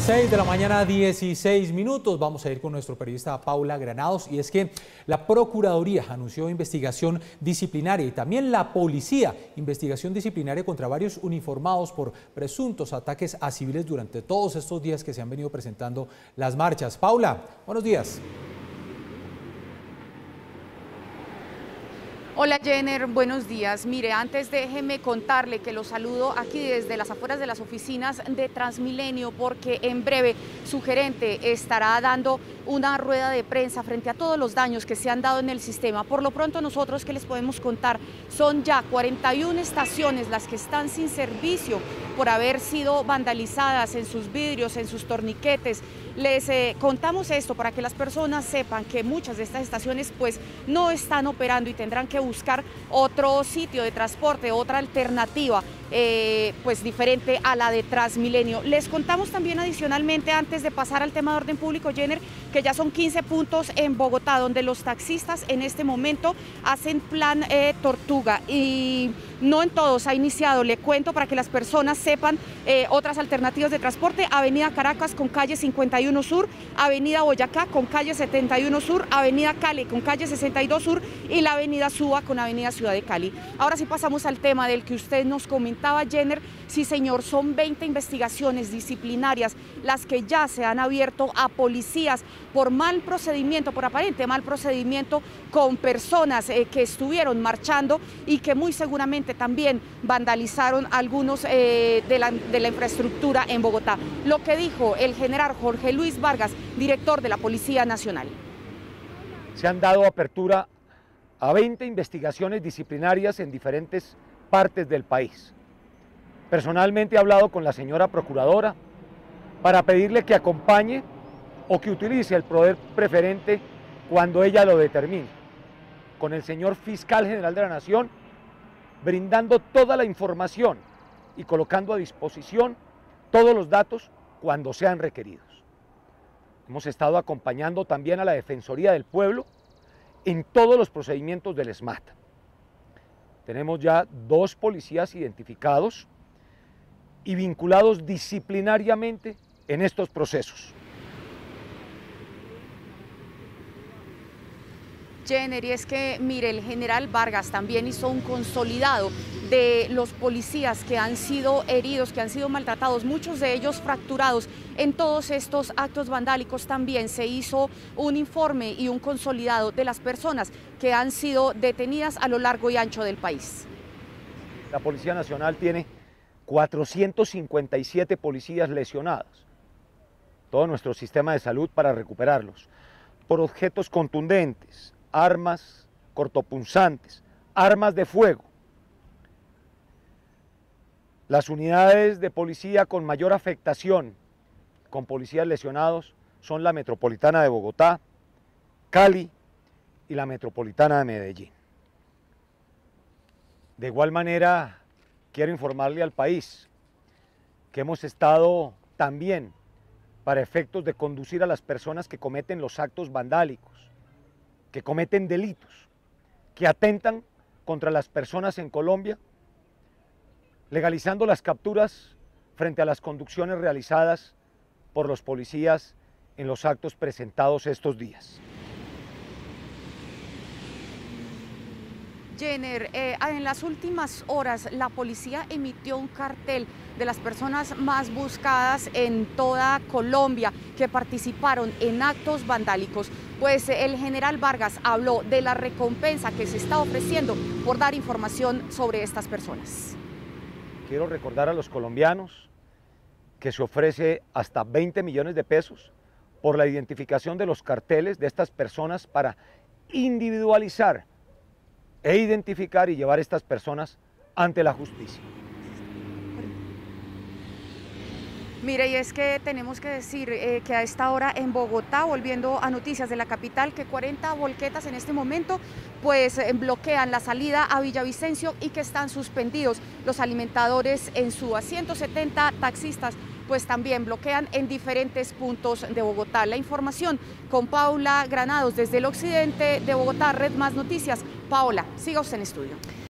6 de la mañana, 16 minutos. Vamos a ir con nuestro periodista Paula Granados. Y es que la Procuraduría anunció investigación disciplinaria y también la policía, investigación disciplinaria contra varios uniformados por presuntos ataques a civiles durante todos estos días que se han venido presentando las marchas. Paula, buenos días. Hola Jenner, buenos días. Mire, antes déjeme contarle que lo saludo aquí desde las afueras de las oficinas de Transmilenio, porque en breve su gerente estará dando una rueda de prensa frente a todos los daños que se han dado en el sistema. Por lo pronto nosotros, ¿qué les podemos contar? Son ya 41 estaciones las que están sin servicio por haber sido vandalizadas en sus vidrios, en sus torniquetes. Les contamos esto para que las personas sepan que muchas de estas estaciones pues no están operando y tendrán que buscar otro sitio de transporte, otra alternativa pues diferente a la de Transmilenio. Les contamos también adicionalmente, antes de pasar al tema de orden público, Jenner, que ya son 15 puntos en Bogotá donde los taxistas en este momento hacen plan tortuga, y no en todos ha iniciado. Le cuento para que las personas sepan otras alternativas de transporte: Avenida Caracas con calle 51 Sur, Avenida Boyacá con calle 71 Sur, Avenida Cali con calle 62 Sur y la Avenida Suba con Avenida Ciudad de Cali. Ahora sí pasamos al tema del que usted nos comentaba, Jenner. Sí, señor, son 20 investigaciones disciplinarias las que ya se han abierto a policías por mal procedimiento, por aparente mal procedimiento con personas que estuvieron marchando y que muy seguramente también vandalizaron algunos de la infraestructura en Bogotá. Lo que dijo el general Jorge Luis Vargas, director de la Policía Nacional. Se han dado apertura a 20 investigaciones disciplinarias en diferentes partes del país. Personalmente he hablado con la señora procuradora para pedirle que acompañe o que utilice el poder preferente cuando ella lo determine, con el señor fiscal general de la Nación, brindando toda la información y colocando a disposición todos los datos cuando sean requeridos. Hemos estado acompañando también a la Defensoría del Pueblo en todos los procedimientos del SMAT. Tenemos ya 2 policías identificados y vinculados disciplinariamente en estos procesos. Jenner, y es que, mire, el general Vargas también hizo un consolidado de los policías que han sido heridos, que han sido maltratados, muchos de ellos fracturados en todos estos actos vandálicos. También se hizo un informe y un consolidado de las personas que han sido detenidas a lo largo y ancho del país. La Policía Nacional tiene 457 policías lesionados, todo nuestro sistema de salud para recuperarlos, por objetos contundentes, armas cortopunzantes, armas de fuego. Las unidades de policía con mayor afectación, con policías lesionados, son la Metropolitana de Bogotá, Cali y la Metropolitana de Medellín. De igual manera, quiero informarle al país que hemos estado también para efectos de conducir a las personas que cometen los actos vandálicos, que cometen delitos, que atentan contra las personas en Colombia, legalizando las capturas frente a las conducciones realizadas por los policías en los actos presentados estos días. Jenner, en las últimas horas la policía emitió un cartel de las personas más buscadas en toda Colombia que participaron en actos vandálicos. Pues el general Vargas habló de la recompensa que se está ofreciendo por dar información sobre estas personas. Quiero recordar a los colombianos que se ofrece hasta 20 millones de pesos por la identificación de los carteles de estas personas para individualizar e identificar y llevar a estas personas ante la justicia. Mire, y es que tenemos que decir que a esta hora en Bogotá, volviendo a noticias de la capital, que 40 volquetas en este momento pues bloquean la salida a Villavicencio y que están suspendidos los alimentadores en Suba. 170 taxistas pues también bloquean en diferentes puntos de Bogotá. La información con Paula Granados desde el occidente de Bogotá, Red Más Noticias. Paola, siga usted en estudio.